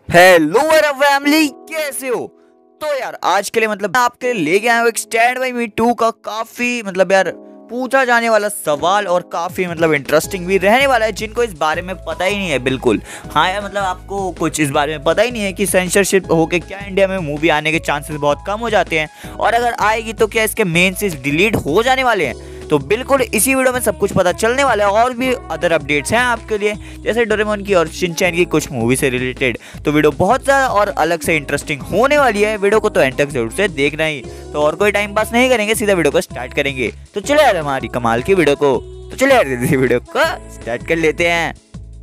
Hello मेरा family, कैसे हो? तो यार आज के लिए मतलब आपके लिए लेके आया हूँ एक स्टैंड बाय मी 2 का काफी यार पूछा जाने वाला सवाल और काफी इंटरेस्टिंग भी रहने वाला है, जिनको इस बारे में पता ही नहीं है बिल्कुल। हाँ यार आपको कुछ इस बारे में पता ही नहीं है कि सेंसरशिप होके क्या इंडिया में मूवी आने के चांसेस बहुत कम हो जाते हैं, और अगर आएगी तो क्या इसके मेन सीन्स डिलीट हो जाने वाले हैं। तो बिल्कुल इसी वीडियो में सब कुछ पता चलने वाला है, और भी अदर अपडेट्स हैं आपके लिए, जैसे डोरेमोन की और शिनचैन की कुछ मूवी से रिलेटेड। तो वीडियो बहुत ज़्यादा और अलग से इंटरेस्टिंग होने वाली है, वीडियो को तो एंड तक जरूर से देखना ही। तो और कोई टाइम पास नहीं करेंगे, सीधा वीडियो को स्टार्ट करेंगे। तो चले यार हमारी कमाल की वीडियो को, तो चले यार वीडियो को स्टार्ट कर लेते हैं।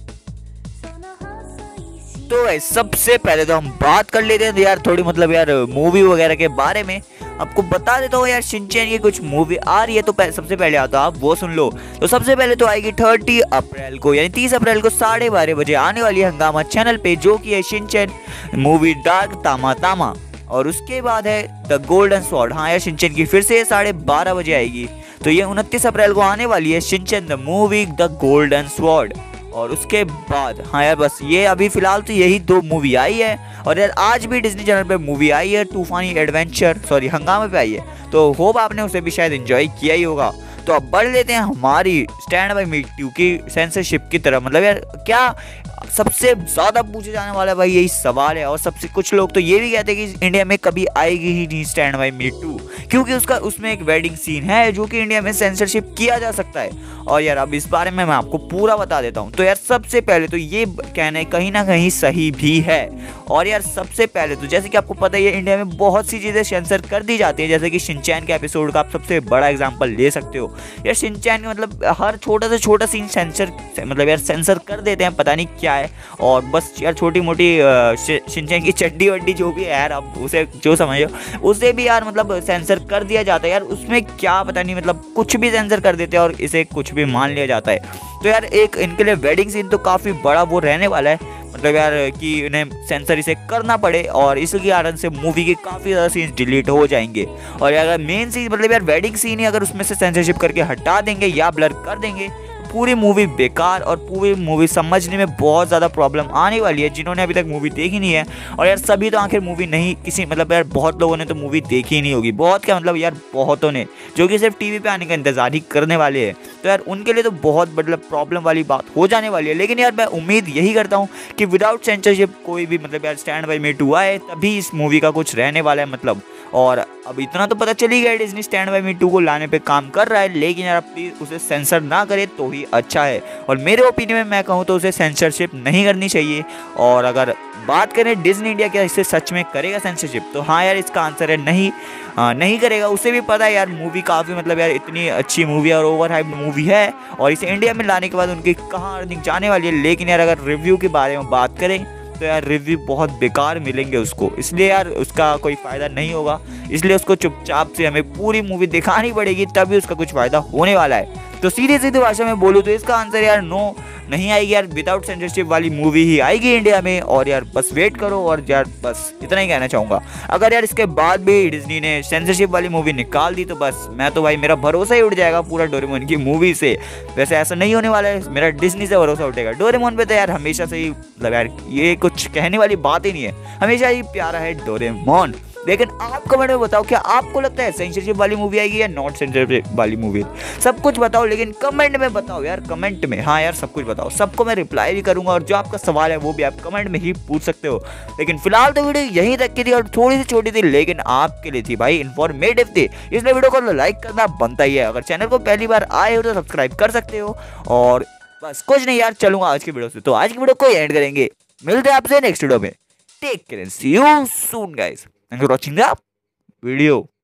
तो सबसे पहले तो हम बात कर लेते हैं यार थोड़ी यार मूवी वगैरह के बारे में। आपको बता देता हूँ यार, शिनचैन की कुछ मूवी आ रही है, तो सबसे पहले आता आप वो सुन लो। तो सबसे पहले तो आएगी 30 अप्रैल को, यानी 30 अप्रैल को 12:30 बजे आने वाली है हंगामा चैनल पे, जो कि है शिनचैन मूवी डार्क तामा तामा। और उसके बाद है द गोल्डन स्वॉर्ड। हाँ यार शिनचैन की फिर से 12:30 बजे आएगी, तो ये 29 अप्रैल को आने वाली है Shinchan the movie the golden sword. और उसके बाद हाँ यार बस ये अभी फिलहाल तो यही 2 मूवी आई है। और यार आज भी डिज्नी चैनल पे मूवी आई है तूफानी एडवेंचर, सॉरी हंगामा पे आई है, तो होप आपने उसे भी शायद एंजॉय किया ही होगा। तो अब बढ़ लेते हैं हमारी स्टैंड बाय मी 2 की सेंसरशिप की तरफ। यार क्या सबसे ज़्यादा पूछे जाने वाला भाई यही सवाल है, और सबसे कुछ लोग तो ये भी कहते हैं कि इंडिया में कभी आएगी ही नहीं स्टैंड बाय मी 2, क्योंकि उसमें एक वेडिंग सीन है जो कि इंडिया में सेंसरशिप किया जा सकता है। और यार अब इस बारे में मैं आपको पूरा बता देता हूँ। तो यार सबसे पहले तो ये कहना कहीं ना कहीं सही भी है। और यार सबसे पहले तो जैसे कि आपको पता ही है, इंडिया में बहुत सी चीज़ें सेंसर कर दी जाती है, जैसे कि शिनचैन के एपिसोड का आप सबसे बड़ा एग्जाम्पल ले सकते हो। यार शिनचैन का हर छोटा से छोटा सीन यार सेंसर कर देते हैं, पता नहीं क्या है। और बस यार छोटी मोटी शिनचैन की चड्डी वड्डी जो भी है यार, अब उसे जो समझो उसे भी यार सेंसर कर दिया जाता है। यार उसमें क्या पता नहीं कुछ भी सेंसर कर देते हैं और इसे कुछ भी मान लिया जाता है। तो यार एक इनके लिए वेडिंग सीन तो काफ़ी बड़ा वो रहने वाला है, यार कि इन्हें सेंसर इसे करना पड़े, और इसके कारण से मूवी के काफ़ी ज़्यादा सीन्स डिलीट हो जाएंगे। और अगर मेन सीन यार वेडिंग सीन ही अगर उसमें से सेंसरशिप करके हटा देंगे या ब्लर कर देंगे, पूरी मूवी बेकार और पूरी मूवी समझने में बहुत ज़्यादा प्रॉब्लम आने वाली है, जिन्होंने अभी तक मूवी देखी नहीं है। और यार सभी तो आखिर मूवी नहीं किसी यार बहुत लोगों ने तो मूवी देखी ही नहीं होगी, बहुत क्या यार बहुतों ने, जो कि सिर्फ टीवी पे आने का इंतज़ार ही करने वाले हैं। तो यार उनके लिए तो बहुत प्रॉब्लम वाली बात हो जाने वाली है। लेकिन यार मैं उम्मीद यही करता हूँ कि विदाउट सेंसरशिप कोई भी यार स्टैंड बाय मी 2 आए, तभी इस मूवी का कुछ रहने वाला है और अब इतना तो पता चल ही गया डिज्नी स्टैंड बाय मी 2 को लाने पे काम कर रहा है, लेकिन यार प्लीज़ उसे सेंसर ना करे तो ही अच्छा है। और मेरे ओपिनियन में मैं कहूँ तो उसे सेंसरशिप नहीं करनी चाहिए। और अगर बात करें डिज्नी इंडिया क्या इसे सच में करेगा सेंसरशिप, तो हाँ यार इसका आंसर है नहीं, नहीं करेगा। उसे भी पता है यार मूवी काफ़ी यार इतनी अच्छी मूवी है और ओवर हाइप्ड मूवी है, और इसे इंडिया में लाने के बाद उनकी कहाँ अर्निंग जाने वाली है। लेकिन यार अगर रिव्यू के बारे में बात करें तो यार रिव्यू बहुत बेकार मिलेंगे उसको, इसलिए यार उसका कोई फ़ायदा नहीं होगा। इसलिए उसको चुपचाप से हमें पूरी मूवी दिखानी पड़ेगी, तभी उसका कुछ फ़ायदा होने वाला है। तो सीधी सीधी भाषा में बोलूँ तो इसका आंसर यार नो, नहीं आएगी यार। विदाउट सेंसरशिप वाली मूवी ही आएगी इंडिया में, और यार बस वेट करो। और यार बस इतना ही कहना चाहूँगा। अगर यार इसके बाद भी डिज्नी ने सेंसरशिप वाली मूवी निकाल दी तो बस मैं तो भाई मेरा भरोसा ही उठ जाएगा पूरा डोरेमोन की मूवी से। वैसे ऐसा नहीं होने वाला है, मेरा डिज्नी से भरोसा उठेगा। डोरेमोन पे तो यार हमेशा से ही यार ये कुछ कहने वाली बात ही नहीं है, हमेशा ही प्यारा है डोरेमोन। लेकिन आप कमेंट में बताओ, क्या आपको लगता है सेंसरशिप वाली मूवी आएगी या नॉट सेंसरशिप वाली मूवी? सब कुछ बताओ, लेकिन कमेंट में बताओ यार, कमेंट में। हाँ यार सब कुछ बताओ, सबको मैं रिप्लाई भी करूंगा, और जो आपका सवाल है वो भी आप कमेंट में ही पूछ सकते हो। लेकिन फिलहाल तो वीडियो यहीं तक की थी, और थोड़ी सी छोटी थी, लेकिन आपके लिए थी भाई, इन्फॉर्मेटिव थी, इसलिए वीडियो को लाइक करना बनता ही है। अगर चैनल को पहली बार आए हो तो सब्सक्राइब कर सकते हो। और बस कुछ नहीं यार, चलूंगा आज की वीडियो से, तो आज की वीडियो को एंड करेंगे। मिलते हैं आपसे नेक्स्ट वीडियो में। Take care, see you soon guys, thank you for watching the video।